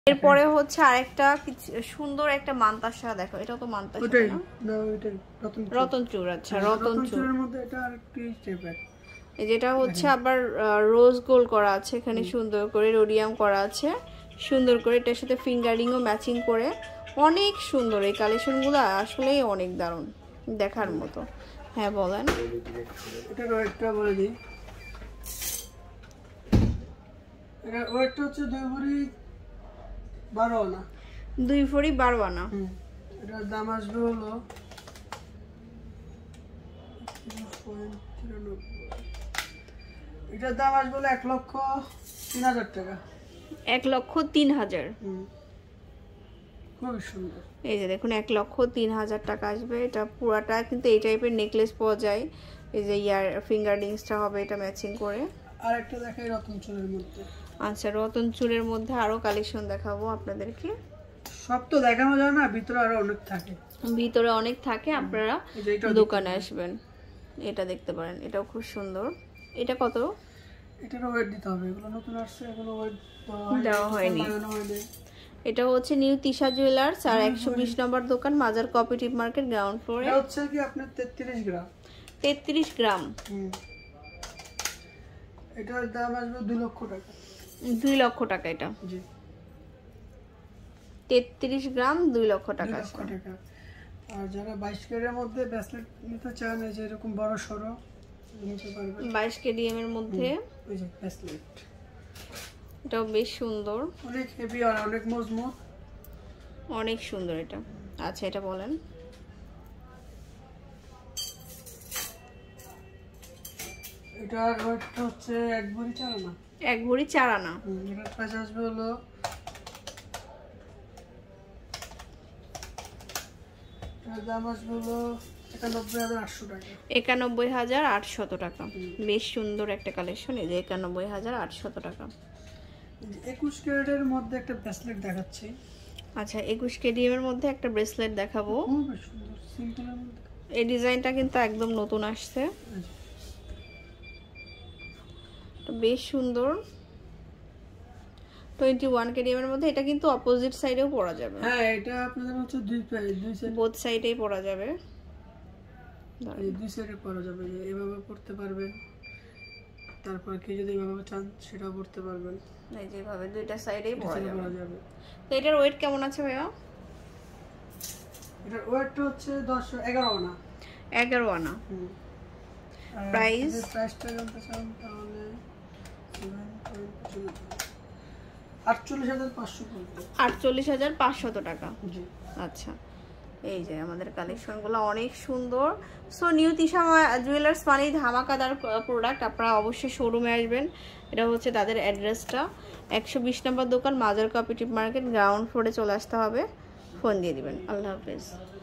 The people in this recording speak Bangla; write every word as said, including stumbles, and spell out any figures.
এরপরে হচ্ছে আরেকটা সুন্দর একটা মান্তাসা দেখো, এটা তো মান্তাসা না, না ওইটাই রতন চূড়। আচ্ছা রতন চূড়ের মধ্যে এটা আরেকটু স্টেপের, এই যেটা হচ্ছে আবার রোজ গোল্ড করা আছে এখানে, সুন্দর করে রোডিয়াম করা আছে সুন্দর করে, এটার সাথে ফিঙ্গারিংও ম্যাচিং করে, অনেক সুন্দর এই কালেকশনগুলো, আসলেই অনেক দারুণ দেখার মতো। হ্যাঁ বলেন, এটা ওয়েটটা বলে দিই। এটা ওয়েটটা হচ্ছে দুই ভরি বারো আনা, দুই ভরি বারো আনা। এটার দাম আসবে হলো এটার দাম আসবে হলো এক লক্ষ তিন হাজার টাকা। এক লক্ষ তিন হাজার খুবই সুন্দর। এই যে দেখুন এক লক্ষ তিন হাজার টাকা আসবে। এটা পুরাটা কিন্তু এই টাইপের নেকলেস পাওয়া যায়, এই যে ইয়ার ফিঙ্গার রিংসটা হবে এটা ম্যাচিং করে। আর একটা দেখাই রতন চূড়ের মধ্যে। আচ্ছা রতন চূড়ের মধ্যে আরো কালেকশন দেখাবো আপনাদেরকে, সব তো দেখানো যায় না, ভিতরে আরো অনেক থাকে, ভিতরে অনেক থাকে, আপনারা দোকানে আসবেন এটা দেখতে পারেন, এটাও খুব সুন্দর। এটা কত? এটারও ওয়েট দিতে হবে, এগুলো নতুন আসছে, এগুলো ওয়েট দেওয়া হয়নি। এটা হচ্ছে নিউ তিশা জুয়েলার্স আর একশো বিশ নম্বর দোকান, মাজার কোঅপারেটিভ মার্কেট, গ্রাউন্ড ফ্লোরে। এটা হচ্ছে কি আপনার তেত্রিশ গ্রাম। তেত্রিশ গ্রাম, হুম এটার দাম আসবে দুই লক্ষ টাকা। দুই লক্ষ টাকা এটা, জি তেত্রিশ গ্রাম দুই লক্ষ টাকা। আর যারা বাইশ ক্যারেটের মধ্যে ব্রেসলেট নিতে চান, এই যে এরকম বড় সরো নিতে পারবেন, বাইশ কেডিএম এর মধ্যে এই যে ব্রেসলেট, এটাও বেশ সুন্দর, অনেক হেভি আর অনেক মজবুত, অনেক সুন্দর এটা। আচ্ছা এটা বলেন, এটার ওয়েটটা হচ্ছে এক ভরি চার আনা। এক ভরি চার আনা। এটার প্রাইস আসবে হলো এটার দাম আসবে হলো একানব্বই হাজার আটশো টাকা। একানব্বই হাজার আটশত টাকা, বেশ সুন্দর একটা কালেকশন, এই যে একানব্বই হাজার আটশত টাকা। একুশ ক্যারেটের মধ্যে একটা ব্রেসলেট দেখাচ্ছি। আচ্ছা একুশ কেডিএম এর মধ্যে একটা ব্রেসলেট দেখাবো, খুব সুন্দর সিম্পলের মধ্যে। এই ডিজাইনটা কিন্তু একদম নতুন আসছে, বেশ সুন্দর। টোয়েন্টি ওয়ান কেডিএম এর মধ্যে, এটা কিন্তু অপোজিট সাইডেও পরা যাবে। হ্যাঁ এটা আপনাদের হচ্ছে দুই দুই সাইড, বোথ সাইডেই পরা যাবে, এই দুই সাইডে পরা যাবে, এভাবে পড়তে পারবেন, তারপর কি যদি এভাবে চান সেটাও পড়তে পারবেন, এই যেভাবে দুইটা সাইডেই পরা যাবে। তো এটার ওয়েট কেমন আছে ভাইয়া? এটার ওয়েটটা হচ্ছে দশ এগারো আনা। এগারো আনা। প্রাইস প্রাইসটা জানতে চান তাহলে আটচল্লিশ হাজার পাঁচশো পড়বে। আটচল্লিশ হাজার পাঁচশত টাকা। জি আচ্ছা এই যে আমাদের কালেকশনগুলো অনেক সুন্দর। সো নিউ তিশা জুয়েলার্স মানে ধামাকাদার প্রোডাক্ট, আপনারা অবশ্যই শোরুমে আসবেন। এটা হচ্ছে তাদের অ্যাড্রেসটা, একশো বিশ নম্বর দোকান, মাজার কোঅপারেটিভ মার্কেট, গ্রাউন্ড ফ্লোরে চলে আসতে হবে, ফোন দিয়ে দিবেন। আল্লাহ হাফেজ।